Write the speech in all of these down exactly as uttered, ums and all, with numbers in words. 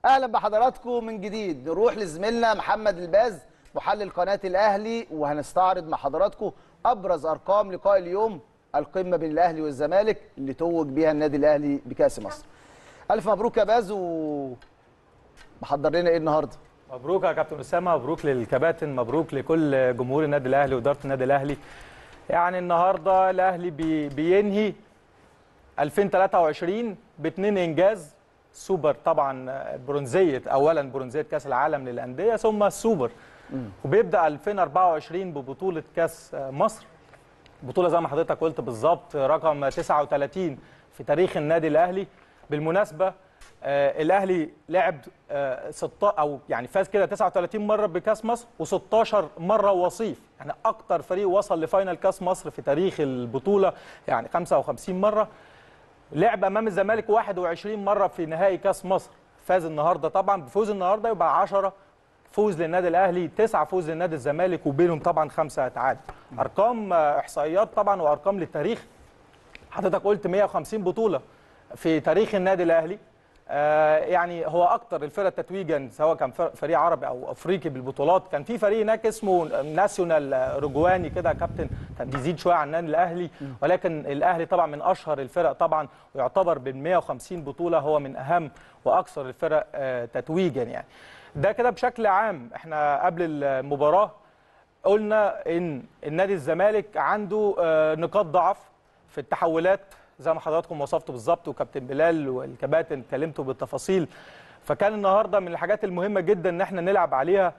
اهلا بحضراتكم من جديد. نروح لزميلنا محمد الباز محلل قناه الاهلي وهنستعرض مع حضراتكم ابرز ارقام لقاء اليوم، القمه بين الاهلي والزمالك اللي توج بيها النادي الاهلي بكاس مصر. الف مبروك يا باز، ومحضر لنا ايه النهارده؟ مبروك يا كابتن اسامه، مبروك للكباتن، مبروك لكل جمهور النادي الاهلي واداره النادي الاهلي. يعني النهارده الاهلي بي بينهي ألفين وثلاثة وعشرين باثنين انجاز سوبر، طبعا برونزيه، اولا برونزيه كاس العالم للانديه ثم السوبر، وبيبدا ألفين وأربعة وعشرين ببطوله كاس مصر، بطوله زي ما حضرتك قلت بالظبط رقم تسعة وثلاثين في تاريخ النادي الاهلي. بالمناسبه آه الاهلي لعب آه ستة او يعني فاز كده تسعة وثلاثين مره بكاس مصر و16 مره وصيف، يعني اكتر فريق وصل لفاينل كاس مصر في تاريخ البطوله، يعني خمسة وخمسين مره. لعب امام الزمالك واحد وعشرين مره في نهائي كاس مصر، فاز النهارده طبعا بفوز النهارده يبقى عشرة فوز للنادي الاهلي، تسعة فوز للنادي الزمالك وبينهم طبعا خمسة تعادل. ارقام آه احصائيات طبعا وارقام للتاريخ. حضرتك قلت مئة وخمسين بطوله في تاريخ النادي الاهلي، آه يعني هو اكتر الفرق تتويجا سواء كان فريق عربي او افريقي بالبطولات. كان في فريق هناك اسمه ناسيونال روجواني كده يا كابتن، كان بيزيد شويه عن النادي الاهلي، ولكن الاهلي طبعا من اشهر الفرق طبعا، ويعتبر بال مئة وخمسين بطوله هو من اهم واكثر الفرق آه تتويجا. يعني ده كده بشكل عام. احنا قبل المباراه قلنا ان النادي الزمالك عنده آه نقاط ضعف في التحولات زي ما حضراتكم وصفتوا بالظبط، وكابتن بلال والكباتن اتكلمتوا بالتفاصيل. فكان النهارده من الحاجات المهمه جدا ان احنا نلعب عليها.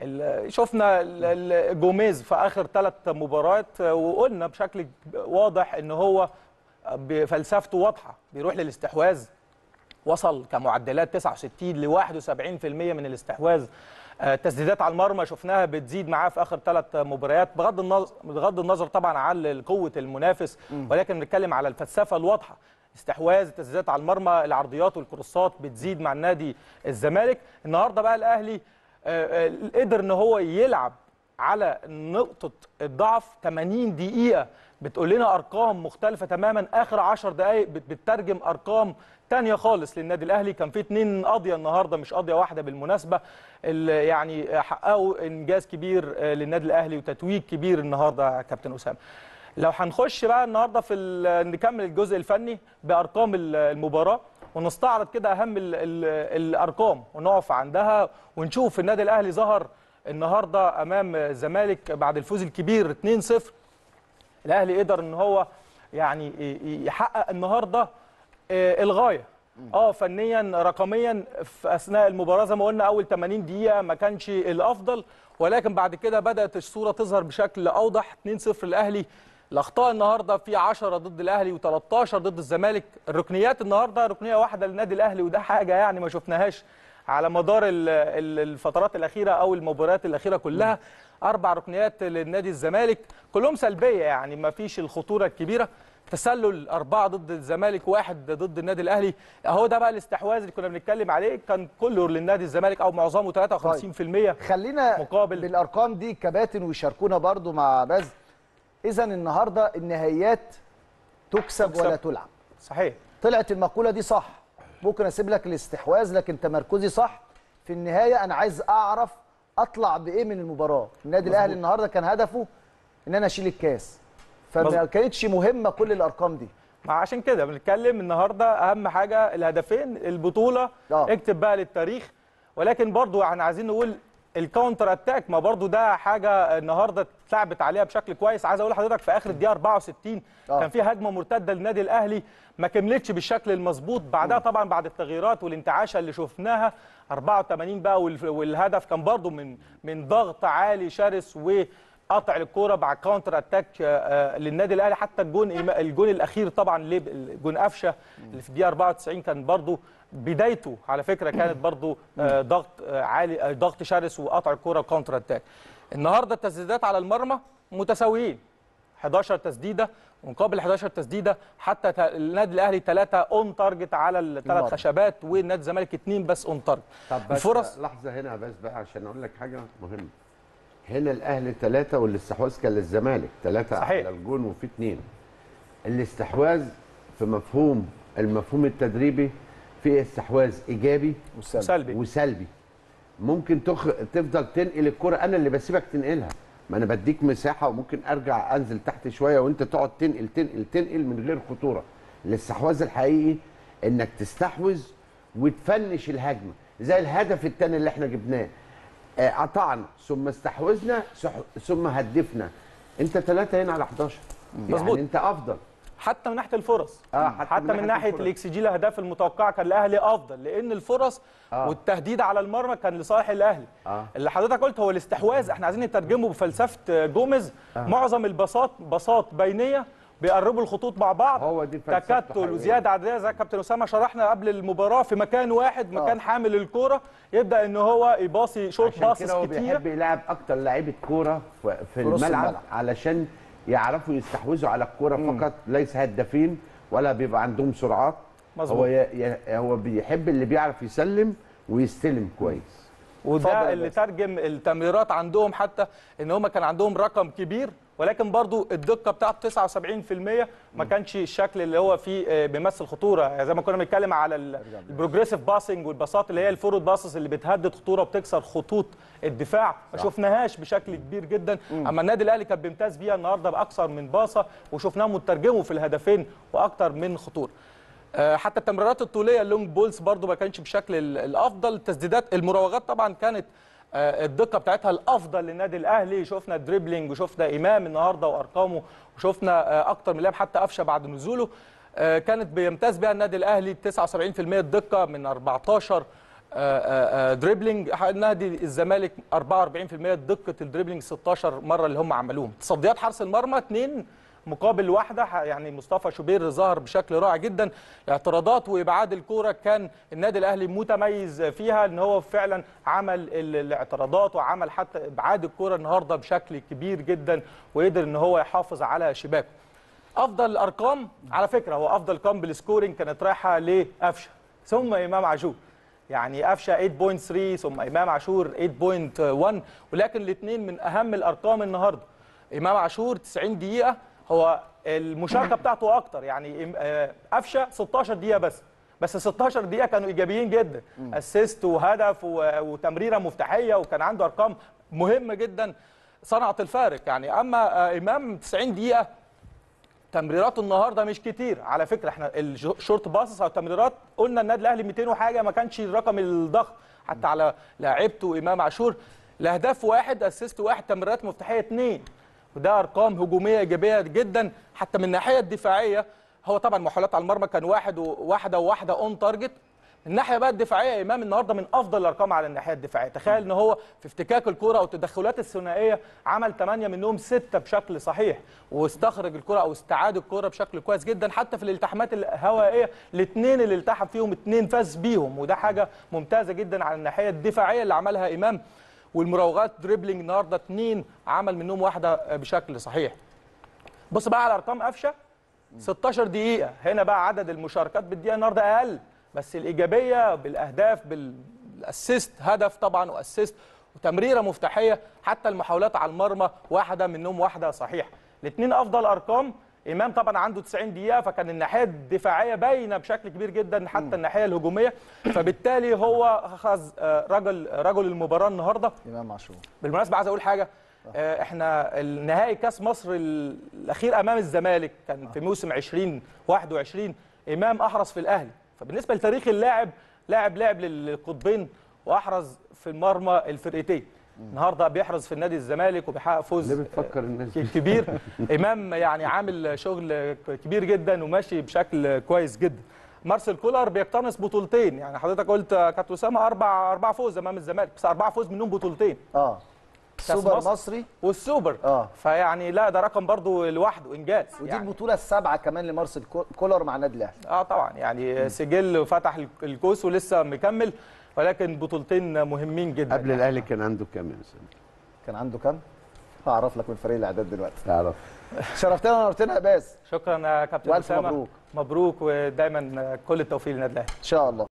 شفنا جوميز في اخر ثلاث مباريات، وقلنا بشكل واضح ان هو بفلسفته واضحه، بيروح للاستحواذ، وصل كمعدلات تسعة وستين ل واحد وسبعين بالمئة من الاستحواذ. تسديدات على المرمى شفناها بتزيد معاه في اخر ثلاث مباريات، بغض النظر بغض النظر طبعا عن قوه المنافس، ولكن بنتكلم على الفلسفه الواضحه. استحواذ، تسديدات على المرمى، العرضيات والكروسات بتزيد مع النادي الزمالك. النهارده بقى الاهلي قدر ان هو يلعب على نقطه الضعف. ثمانين دقيقه بتقول لنا ارقام مختلفه تماما، اخر عشر دقائق بتترجم ارقام تانية خالص للنادي الاهلي. كان في اتنين قضيه النهارده، مش قضيه واحده بالمناسبه، اللي يعني حققوا انجاز كبير للنادي الاهلي وتتويج كبير النهارده يا كابتن اسامه. لو هنخش بقى النهارده في نكمل الجزء الفني بارقام المباراه ونستعرض كده اهم ال ال الارقام ونقف عندها ونشوف النادي الاهلي ظهر النهارده امام الزمالك بعد الفوز الكبير اتنين صفر. الاهلي قدر ان هو يعني يحقق النهارده الغايه، اه فنيا رقميا في اثناء المباراه زي ما قلنا اول ثمانين دقيقه ما كانش الافضل، ولكن بعد كده بدات الصوره تظهر بشكل اوضح. اتنين صفر الاهلي. الاخطاء النهارده في عشرة ضد الاهلي و13 ضد الزمالك. الركنيات النهارده ركنيه واحده للنادي الاهلي، وده حاجه يعني ما شفناهاش على مدار الفترات الاخيره او المباريات الاخيره كلها. اربع ركنيات للنادي الزمالك كلهم سلبيه، يعني ما فيش الخطوره الكبيره. تسلل أربعة ضد الزمالك، واحد ضد النادي الأهلي. أهو ده بقى الاستحواذ اللي كنا بنتكلم عليه، كان كله للنادي الزمالك أو معظمه ثلاثة وخمسين بالمئة. طيب. خلينا مقابل بالأرقام دي كباتن ويشاركونا برضو مع باز. إذا النهارده النهائيات تكسب, تكسب ولا تلعب. صحيح. طلعت المقولة دي صح. ممكن أسيب لك الاستحواذ لكن تمركزي صح. في النهاية أنا عايز أعرف أطلع بإيه من المباراة. النادي الأهلي النهارده كان هدفه إن أنا أشيل الكاس، فما كانتش مهمه كل الارقام دي. عشان كده بنتكلم النهارده اهم حاجه الهدفين البطوله. أوه. اكتب بقى للتاريخ. ولكن برضو احنا عايزين نقول الكاونتر اتاك، ما برضو ده حاجه النهارده اتلعبت عليها بشكل كويس. عايز اقول لحضرتك في اخر الدقيقه أربعة وستين أوه. كان في هجمه مرتده للنادي الاهلي ما كملتش بالشكل المظبوط، بعدها طبعا بعد التغييرات والانتعاشه اللي شفناها أربعة وثمانين بقى، والهدف كان برضو من من ضغط عالي شرس و قطع الكوره بعد كاونتر اتاك للنادي الاهلي. حتى الجون الجون الاخير طبعا ليه الجون قفشه اللي في الدقيقه أربعة وتسعين كان برضو بدايته على فكره كانت برضو ضغط عالي، ضغط شرس وقطع الكوره كاونتر اتاك. النهارده التسديدات على المرمى متساويين، حداشر تسديده ومقابل حداشر تسديده. حتى النادي الاهلي ثلاثه اون تارجت على الثلاث خشبات، والنادي الزمالك اثنين بس اون تارجت. طب بس الفرص لحظه هنا بس بقى عشان اقول لك حاجه مهمه. هنا الاهلي ثلاثه والاستحواذ كان للزمالك ثلاثه على الجون وفي اثنين. الاستحواذ في مفهوم المفهوم التدريبي في في استحواذ ايجابي وسلبي وسلبي. ممكن تخ... تفضل تنقل الكرة، انا اللي بسيبك تنقلها، ما انا بديك مساحه وممكن ارجع انزل تحت شويه وانت تقعد تنقل تنقل تنقل من غير خطوره. الاستحواذ الحقيقي انك تستحوذ وتفنش الهجمه، زي الهدف الثاني اللي احنا جبناه، آه، قطعنا ثم استحوذنا ثم هدفنا. انت ثلاثه هنا على احداشر، مظبوط، يعني انت افضل حتى من ناحيه الفرص. اه حتى, حتى من, من ناحيه الاكس جي الاهداف المتوقعه كان الاهلي افضل، لان الفرص آه. والتهديد على المرمى كان لصالح الاهلي. آه. اللي حضرتك قلت هو الاستحواذ، احنا عايزين نترجمه بفلسفه جوميز. آه. معظم الباصات باصات بينيه بيقربوا الخطوط مع بعض، هو دي تكتل وزياده عدديه زي كابتن اسامه شرحنا قبل المباراه، في مكان واحد مكان آه. حامل الكوره يبدا ان هو يباصي شوط باصص كتير. هو بيحب يلعب اكتر لعيبه كوره في, في الملعب, الملعب علشان يعرفوا يستحوذوا على الكوره فقط، ليس هدافين ولا بيبقى عندهم سرعات. مظبوط. هو ي... هو بيحب اللي بيعرف يسلم ويستلم كويس، وده اللي ترجم التمريرات عندهم، حتى ان هم كان عندهم رقم كبير ولكن برضو الدقه بتاعته تسعة وسبعين في المية، ما كانش الشكل اللي هو فيه بيمثل خطوره. زي ما كنا بنتكلم على البروجريسيف باسنج والباصات اللي هي الفورورد باسز اللي بتهدد خطوره وبتكسر خطوط الدفاع، ما شفناهاش بشكل كبير جدا. مم. اما النادي الاهلي كان بيمتاز بيها النهارده باكثر من باصه، وشفناه مترجمه في الهدفين واكثر من خطوره. حتى التمريرات الطوليه اللونج بولز برضو ما كانش بشكل الافضل. التسديدات المراوغات طبعا كانت الدقه بتاعتها الافضل للنادي الاهلي، شفنا دريبلينج وشفنا امام النهارده وارقامه، وشفنا اكتر من لاعب حتى قفشه بعد نزوله كانت بيمتاز بها النادي الاهلي. تسعة وسبعين في المية الدقه من أربعتاشر دريبلينج. نادي الزمالك أربعة وأربعين في المية دقه الدريبلينج، ستاشر مره اللي هم عملوهم. تصديات حرس المرمى اتنين مقابل واحده، يعني مصطفى شوبير ظهر بشكل رائع جدا. اعتراضات وابعاد الكوره كان النادي الاهلي متميز فيها، ان هو فعلا عمل الاعتراضات وعمل حتى ابعاد الكوره النهارده بشكل كبير جدا، وقدر ان هو يحافظ على شباكه. افضل الارقام على فكره، هو افضل ارقام بالسكورينج كانت رايحه لقفشه ثم امام عاشور، يعني قفشه ثمانية فاصلة ثلاثة ثم امام عاشور ثمانية فاصلة واحد، ولكن الاثنين من اهم الارقام النهارده. امام عاشور تسعين دقيقه، هو المشاركه بتاعته اكتر، يعني قفشه ستاشر دقيقه بس بس ستاشر دقيقه كانوا ايجابيين جدا، اسيست وهدف وتمريره مفتاحيه، وكان عنده ارقام مهمه جدا صنعت الفارق يعني. اما امام تسعين دقيقه، تمريراته النهارده مش كتير على فكره. احنا الشورت باسس او التمريرات قلنا النادي الاهلي مئتين وحاجه، ما كانش الرقم الضخم حتى على لاعيبته. امام عاشور الاهداف واحد، اسيست واحد، تمريرات مفتاحيه اثنين، وده ارقام هجوميه ايجابيه جدا. حتى من الناحيه الدفاعيه هو طبعا محاولات على المرمى كان واحد وواحده وواحده اون تارجت. من الناحيه بقى الدفاعيه، امام النهارده من افضل الارقام على الناحيه الدفاعيه. تخيل ان هو في افتكاك الكره او التدخلات الثنائيه عمل ثمانية منهم ستة بشكل صحيح، واستخرج الكره او استعاد الكره بشكل كويس جدا. حتى في الالتحامات الهوائيه الاثنين اللي التحم فيهم اثنين فاز بيهم، وده حاجه ممتازه جدا على الناحيه الدفاعيه اللي عملها امام. والمراوغات دريبلينج النهارده اثنين عمل منهم واحده بشكل صحيح. بص بقى على ارقام قفشه، ستاشر دقيقه، هنا بقى عدد المشاركات بالدقيقه النهارده اقل، بس الايجابيه بالاهداف بالاسيست، هدف طبعا واسيست وتمريره مفتاحيه، حتى المحاولات على المرمى واحده منهم واحده صحيح. الاثنين افضل ارقام. امام طبعا عنده تسعين دقيقه، فكان الناحيه الدفاعيه باينه بشكل كبير جدا، حتى الناحيه الهجوميه، فبالتالي هو اخذ رجل رجل المباراه النهارده امام عاشور. بالمناسبه عايز اقول حاجه، احنا النهائي كاس مصر الاخير امام الزمالك كان في موسم عشرين واحد وعشرين، امام احرز في الاهلي، فبالنسبه لتاريخ اللاعب، لاعب لعب للقطبين واحرز في المرمى الفرقتين. النهارده بيحرز في النادي الزمالك وبيحقق فوز بتفكر الناس كبير. امام يعني عامل شغل كبير جدا وماشي بشكل كويس جدا. مارسيل كولر بيقتنص بطولتين، يعني حضرتك قلت كابتن اسامه اربع اربع فوز امام الزمالك، بس اربعه فوز منهم بطولتين. اه السوبر المصري والسوبر. اه فيعني لا ده رقم برضو لوحده انجاز، ودي يعني البطوله السابعه كمان لمارسيل كولر مع النادي الاهلي. اه طبعا يعني سجل فتح الكوس ولسه مكمل، ولكن بطولتين مهمين جدا. قبل يعني الاهلي كان عنده كام يا سيدي؟ كان عنده كام؟ هعرف لك من فريق الاعداد دلوقتي. تعرف. شرفتنا ونورتنا يا باز. شكرا يا كابتن اسامه، مبروك مبروك، ودايما كل التوفيق للنادي الاهلي ان شاء الله.